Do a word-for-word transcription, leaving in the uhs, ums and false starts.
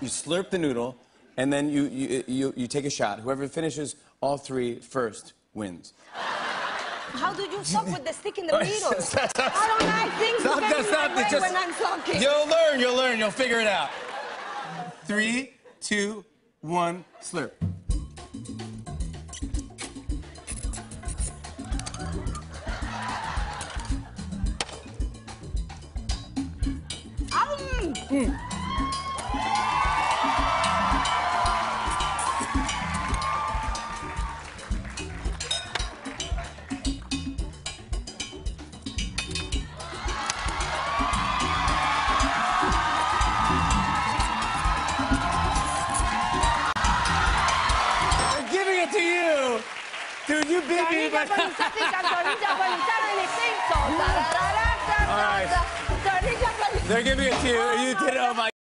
you slurp the noodle, and then you, you, you, you take a shot. Whoever finishes all three first wins. How do you suck with the stick in the middle? Stop, stop, I don't like things stop, to get stop, in my way just, when I'm sucking. You'll learn, you'll learn, you'll figure it out. Three, two, one, slurp. Mm. I'm giving it to you! Dude, you beat me, but... All right. They're giving it to you. You did it. Oh, my...